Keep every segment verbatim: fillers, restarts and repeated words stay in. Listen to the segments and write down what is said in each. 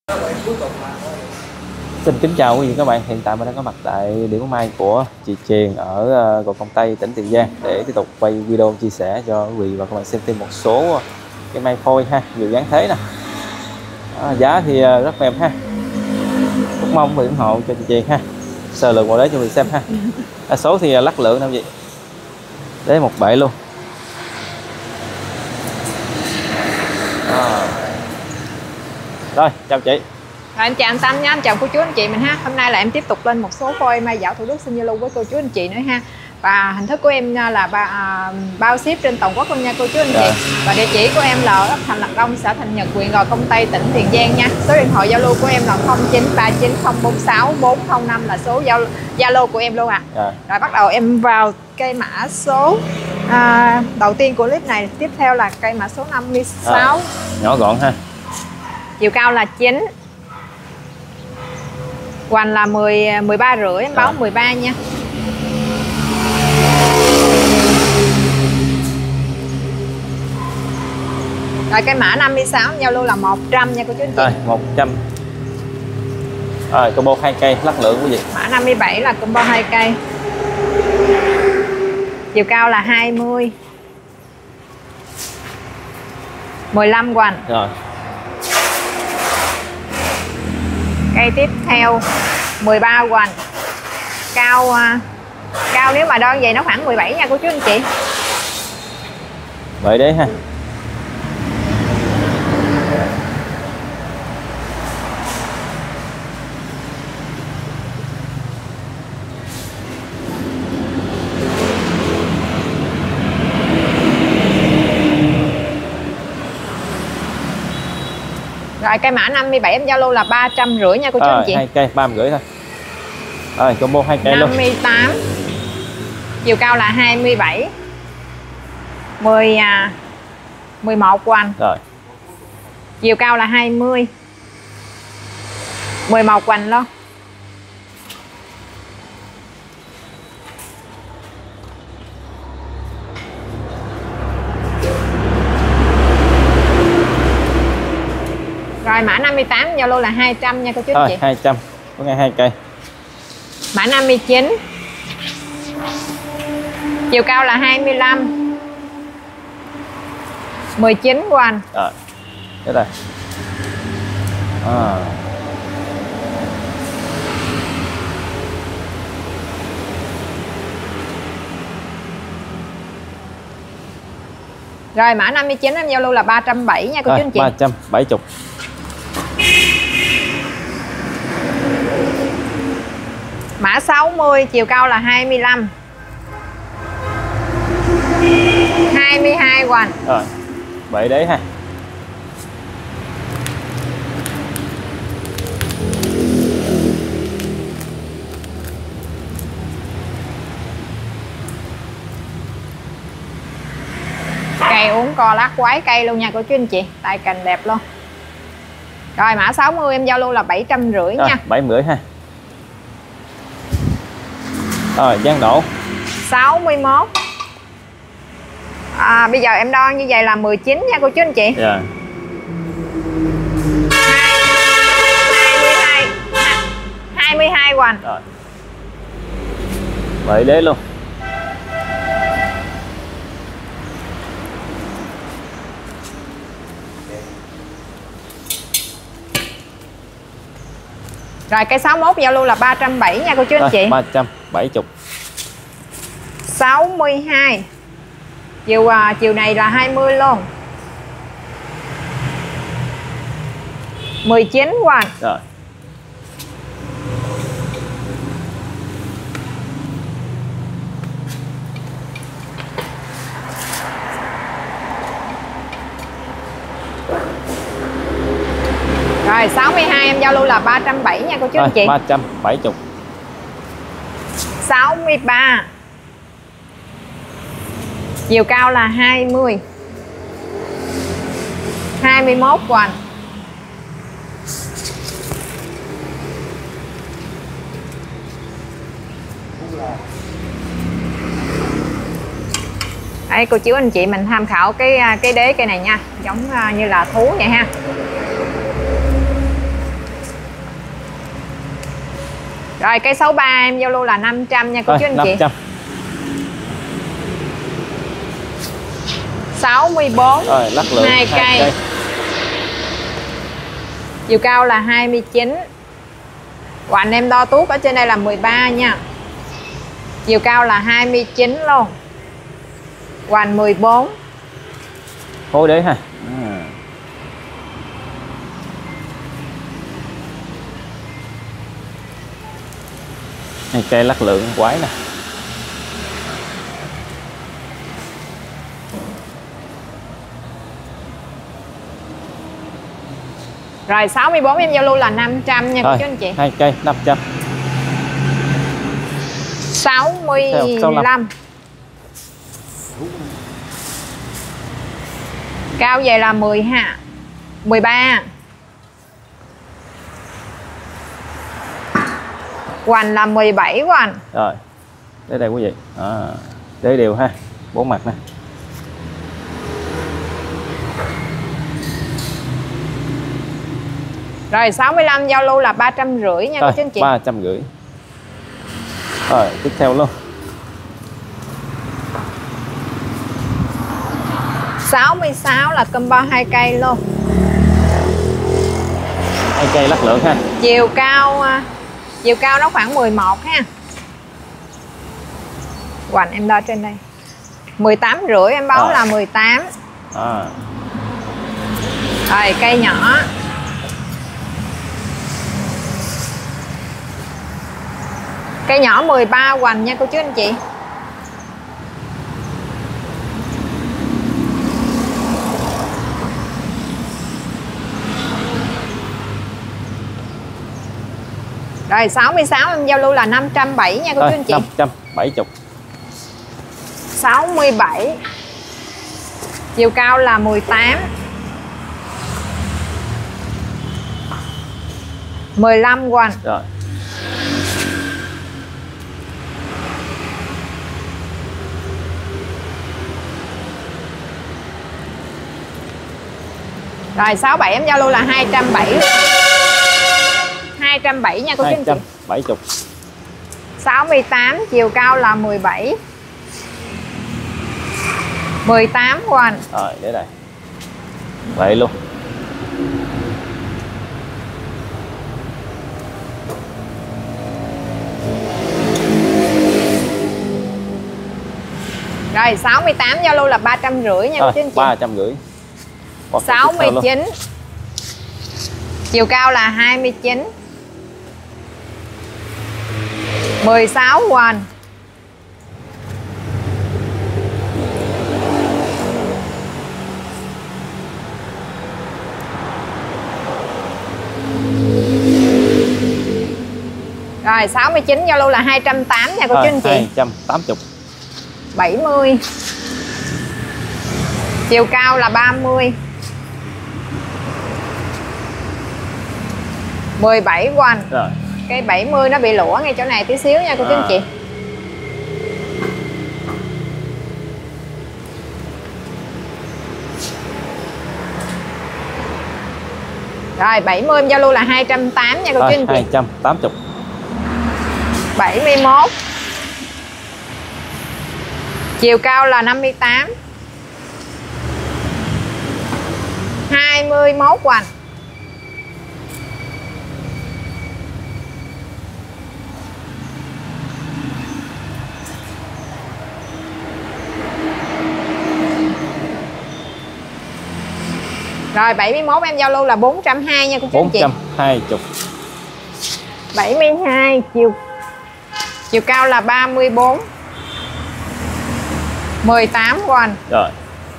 Xin kính chào quý vị các bạn, hiện tại mình đang có mặt tại điểm may của chị Truyền ở Gò Công Tây, tỉnh Tiền Giang để tiếp tục quay video chia sẻ cho quý vị và các bạn xem thêm một số cái may phôi ha, nhiều dáng thế nè. À, giá thì rất mềm ha. Rất mong quý vị ủng hộ cho chị Truyền ha. Sờ lượng vào đấy cho quý vị xem ha. À, số thì lắc lượng đâu vậy? Đấy một bệ luôn. À. Rồi, chào chị. Rồi, em chào anh Tâm nha, anh chào cô chú anh chị mình ha. Hôm nay là em tiếp tục lên một số phôi may dạo Thủ Đức xin giao lưu với cô chú anh chị nữa ha. Và hình thức của em là ba, à, bao ship trên toàn quốc luôn nha cô chú anh chị. Và địa chỉ của em là ở ấp Thành Lạc Đông, xã Thành Nhật, huyện Gò Công Tây, tỉnh Tiền Giang nha. Số điện thoại Zalo của em là không chín ba chín không bốn sáu bốn không năm là số Zalo của em luôn ạ. À. À. Rồi bắt đầu em vào cây mã số à, đầu tiên của clip này. Tiếp theo là cây mã số năm mươi sáu. À, nhỏ gọn ha. Chiều cao là chín. Hoành là mười, mười ba rưỡi, em báo à. mười ba nha. Rồi cái mã năm mươi sáu giao lưu là một trăm nha cô chú anh chị. Rồi một trăm. Rồi combo hai cây lắc lượng quý vị. Mã năm mươi bảy là combo hai cây. Chiều cao là hai mươi. mười lăm hoành. Rồi. Cây tiếp theo mười ba hoành. Cao cao nếu mà đo vậy nó khoảng mười bảy nha cô chú anh chị. Vậy đấy ha. Rồi cây mã năm mươi bảy em giao lưu là ba trăm rưỡi nha cô chú anh chị. Hai cây ba trăm rưỡi thôi. Rồi combo hai cây luôn. năm mươi tám. Chiều cao là hai mươi bảy. mười à, mười một hoành. Rồi. Chiều cao là hai mươi. mười một hoành luôn. Rồi mã năm mươi tám giao lưu là hai trăm nha cô chú anh chị. hai trăm có ngay hai cây. Mã năm mươi chín. Chiều cao là hai mươi lăm. mười chín hoành. Rồi. Thế đây. À. Rồi mã năm mươi chín em giao lưu là ba trăm bảy mươi nha cô chú anh chị. ba trăm bảy mươi. Mã sáu mươi chiều cao là hai mươi lăm. hai mươi hai hoành. Rồi. Vậy đấy ha. Cây uống co lát quái cây luôn nha cô chú anh chị, tay cành đẹp luôn. Rồi mã sáu mươi em giao lưu là bảy trăm rưỡi nha. bảy trăm rưỡi ha. Rồi dáng đổ sáu mươi mốt. À, bây giờ em đo như vậy là mười chín nha cô chú anh chị. Dạ. hai mươi hai hoành. Rồi. Vậy đấy luôn. Rồi cây sáu mươi mốt giao lưu là ba trăm bảy mươi nha cô chú anh chị. ba trăm bảy mươi. sáu mươi hai. Chiều à, chiều này là hai mươi luôn. mười chín hoành. Rồi. Rồi sáu mươi hai em giao lưu là ba trăm bảy mươi nha cô chú anh chị. ba trăm bảy mươi. sáu mươi ba. Chiều cao là hai mươi. hai mươi mốt hoành. Đây cô chú anh chị mình tham khảo cái cái đế cây này nha, giống như là thú vậy ha. Rồi cây sáu ba em giao lưu là năm trăm nha cô Rồi, chú anh năm chị. trăm. sáu mươi bốn. Rồi lắc lượng hai cây. cây. Chiều cao là hai mươi chín. Hoành em đo tuốt ở trên đây là mười ba nha. Chiều cao là hai mươi chín luôn. Hoành mười bốn. Khối đế ha. À. Này cây lắc lượng quái nè. Rồi sáu mươi bốn em giao lưu là năm trăm nha cô chú anh chị. Hai cây năm trăm. sáu mươi lăm. Cao về là mười ha. mười ba. Hoành là mười bảy hoành. Rồi. Để đây quý vị. À, để đều ha. Bốn mặt nè. Rồi sáu mươi lăm giao lưu là ba trăm rưỡi nha cô chú anh chị. ba trăm rưỡi. Rồi tiếp theo luôn. sáu mươi sáu là combo hai cây luôn. Hai cây lắc lượng ha. Chiều cao chiều cao nó khoảng mười một ha. Hoành em đo trên đây. mười tám rưỡi em báo à. là mười tám. À. Rồi cây nhỏ. Cây nhỏ mười ba hoành nha cô chú anh chị. Rồi sáu mươi sáu em giao lưu là năm trăm bảy mươi nha cô chú anh chị. năm trăm bảy mươi. sáu mươi bảy. Chiều cao là mười tám. mười lăm hoành. Rồi. Rồi sáu mươi bảy em giao lưu là hai trăm bảy mươi. hai trăm bảy mươi nha cô chú anh chị. hai trăm bảy mươi. sáu mươi tám chiều cao là mười bảy. mười tám hoành. Rồi để đây. Vậy luôn. Rồi sáu mươi tám giao lưu là ba trăm rưỡi nha cô chú anh chị. ba trăm rưỡi. sáu mươi chín. Chiều cao là hai mươi chín. mười sáu hoành. Rồi sáu mươi chín giao lưu là hai trăm tám mươi nha cô chú anh chị. hai trăm tám mươi. bảy mươi. Chiều cao là ba mươi. mười bảy hoành. Rồi. Cây bảy mươi nó bị lũa ngay chỗ này tí xíu nha cô chú à. anh chị. Rồi bảy mươi em giao lưu là hai trăm tám mươi nha cô chú anh chị. hai trăm tám mươi. bảy mươi mốt. Chiều cao là năm mươi tám. hai mươi mốt hoành. Rồi bảy mươi mốt em giao lưu là bốn trăm hai mươi nha cô chú anh chị. bốn trăm hai mươi. bảy mươi hai chiều chiều cao là ba mươi bốn. mười tám hoành. Rồi.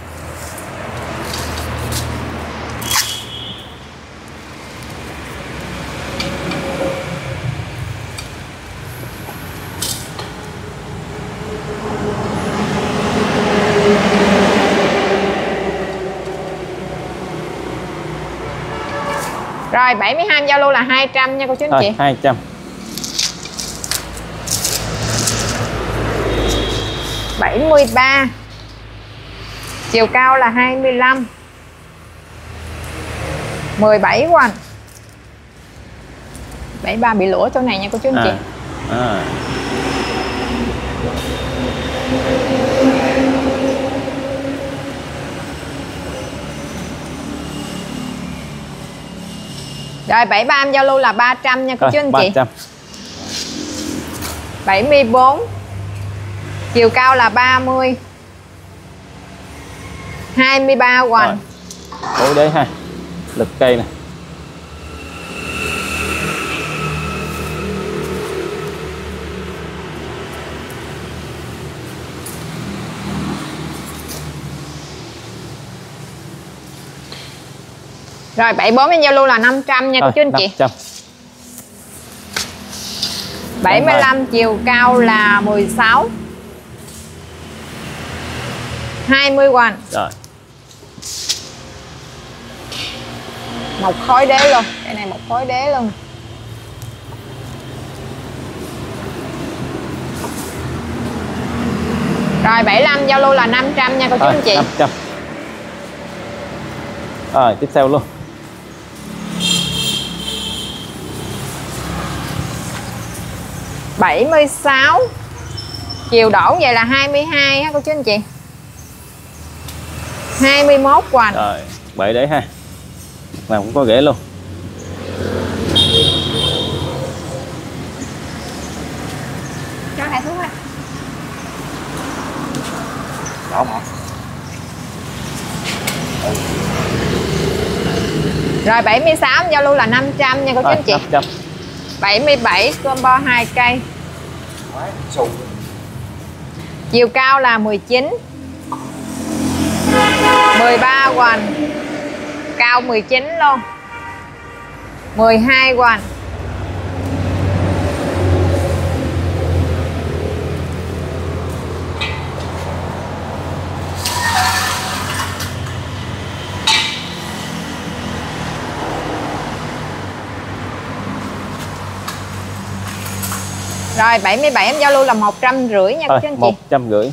Rồi bảy mươi hai giao lưu là hai trăm nha cô chú anh Rồi, chị. hai trăm. bảy mươi ba. Chiều cao là hai mươi lăm. mười bảy hoành. bảy ba bị lỗ chỗ này nha cô chú anh chị. À. À. Rồi bảy ba em giao lưu là ba trăm nha cô Rồi, chú anh chị. ba trăm. bảy mươi bốn. Chiều cao là ba mươi. hai mươi ba hoành. Bối đế ha. Lực cây nè. Rồi bảy bốn em giao lưu là năm trăm nha cô chú anh chị. năm trăm. bảy mươi lăm chiều cao là mười sáu. hai mươi hoành. Rồi. Một khối đế luôn, cái này một khối đế luôn. Rồi bảy mươi lăm giao lưu là năm trăm nha cô chú anh chị. năm trăm. Rồi tiếp theo luôn. bảy mươi sáu. Chiều đổ vậy là hai mươi hai ha cô chú anh chị. hai mươi mốt hoành. Rồi, bảy đế ha. Nào cũng có ghế luôn. Cho này xuống ha. Không hả? Rồi bảy mươi sáu giao lưu là năm trăm nha cô chú anh chị. năm trăm. bảy mươi bảy combo hai cây. Chiều cao là mười chín. mười ba hoành. Cao mười chín luôn. mười hai hoành. Rồi bảy mươi bảy em giao lưu là một trăm rưỡi nha cô chú anh chị. một trăm rưỡi.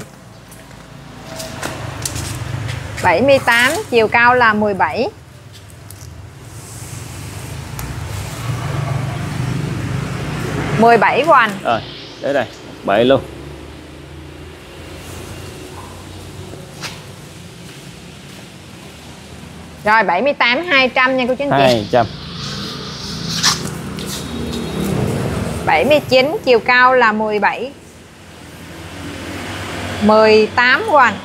bảy mươi tám chiều cao là mười bảy. mười bảy hoành. Rồi, để đây, bảy luôn. Rồi bảy mươi tám hai trăm nha cô chú anh chị. hai trăm. bảy mươi chín chiều cao là mười bảy. mười tám hoành.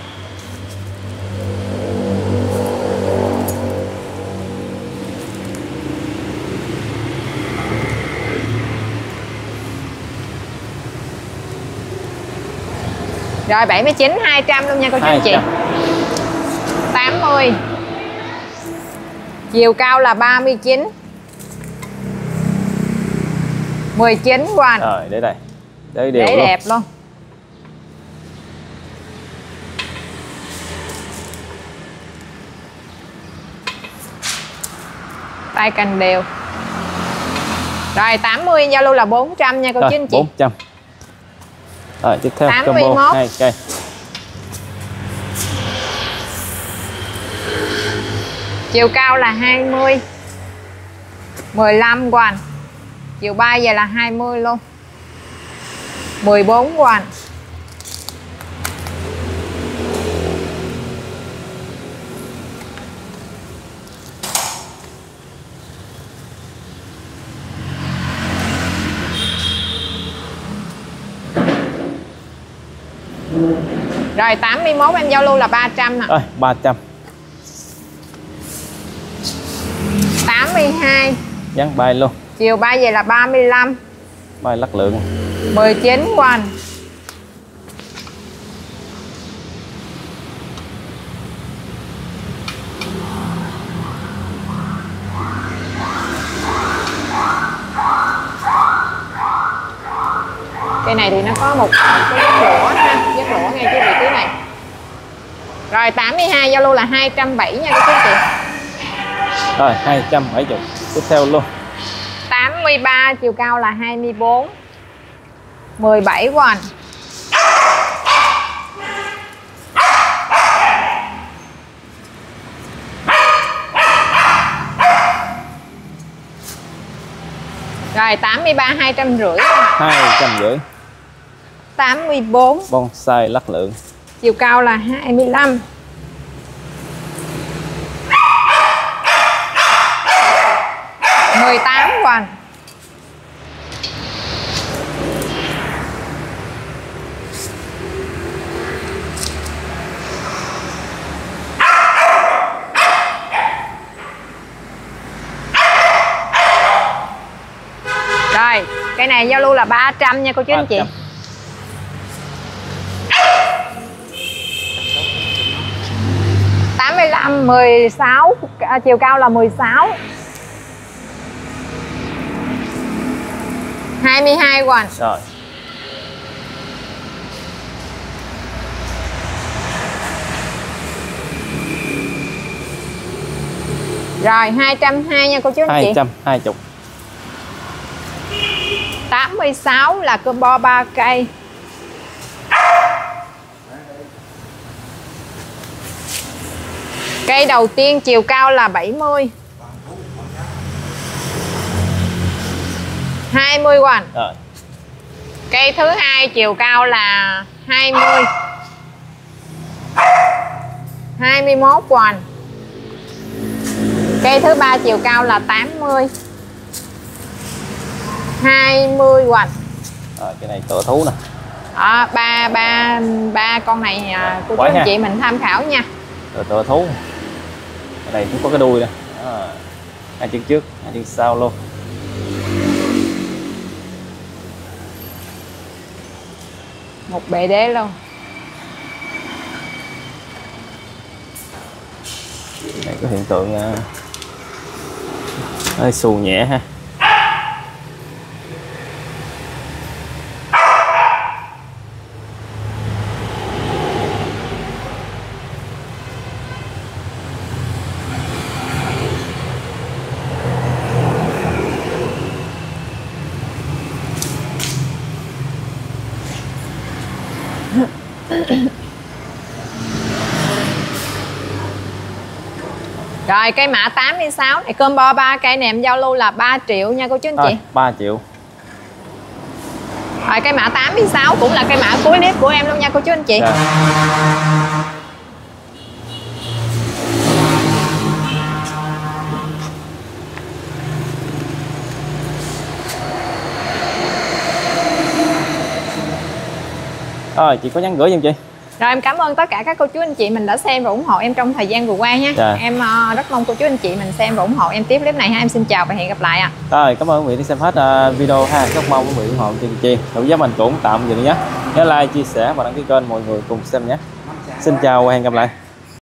Rồi bảy mươi chín hai trăm luôn nha cô chú anh chị. tám mươi. Chiều cao là ba mươi chín. mười chín hoành. Rồi để đây. Để đều để luôn. đẹp luôn. Tay cành đều. Rồi tám mươi giao lưu là bốn trăm nha cô chú anh chị. bốn trăm. Rồi tiếp theo tám mươi mốt. combo hai cây. Chiều cao là hai mươi. mười lăm hoành. Chiều bay về là hai mươi luôn. mười bốn hoành. Rồi tám mươi mốt em giao lưu là ba trăm nè. Rồi ba trăm. tám mươi hai. Dán bay luôn. Chiều bay về là ba mươi lăm. Bay lắc lượng. mười chín hoành. Cây này thì nó có một cái vết lỗ ha, vết lỗ ngay cái vị trí này. Rồi tám mươi hai giao lưu là hai trăm bảy mươi nha các chị. Rồi hai trăm bảy mươi. Tiếp theo luôn. tám mươi ba chiều cao là hai mươi bốn. mười bảy hoành. Rồi tám mươi ba hai trăm rưỡi. hai trăm rưỡi. tám mươi bốn. Bonsai lắc lượng. Chiều cao là hai mươi lăm. mười tám Hoàng. Rồi, cây này giao lưu là ba trăm nha cô chú anh chị. tám mươi lăm, mười sáu, chiều cao là mười sáu. hai mươi hai Hoàng. Rồi. Rồi hai trăm hai mươi nha cô chú anh chị. hai trăm hai mươi. tám mươi sáu là combo ba cây. Cây đầu tiên chiều cao là bảy mươi. hai mươi Hoàng. Rồi. Cây thứ hai chiều cao là hai mươi. hai mươi mốt Hoàng. Cây thứ ba chiều cao là tám mươi. hai mươi Hoàng. Rồi, cái này tựa thú nè. Đó, ba ba ba con này à, cô chú Quái anh ha. chị mình tham khảo nha. Tựa, tựa thú. Cái này cũng có cái đuôi nè. Đó. Hai chân trước, hai chân sau luôn. Một bệ đế luôn. Đây có hiện tượng uh, hơi xù nhẹ ha. Rồi cây mã tám mươi sáu này combo ba cây này em giao lưu là ba triệu nha cô chú anh chị. Rồi, ba triệu. Rồi cây mã tám mươi sáu cũng là cây mã cuối clip của em luôn nha cô chú anh chị. Dạ. Rồi, chị có nhắn gửi giùm chị. Rồi em cảm ơn tất cả các cô chú anh chị mình đã xem và ủng hộ em trong thời gian vừa qua nha. Dạ. Em uh, rất mong cô chú anh chị mình xem và ủng hộ em tiếp clip này ha. Em xin chào và hẹn gặp lại ạ. À. Rồi, cảm ơn quý vị đã xem hết uh, video ha. Rất mong quý vị ủng hộ chương trình. Thủ giá mình cũng tạm dừng nhé. Nhớ like, chia sẻ và đăng ký kênh mọi người cùng xem nhé. Xin chào và hẹn gặp lại.